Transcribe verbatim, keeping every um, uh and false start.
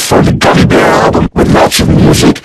for the Gummy Bear with lots of music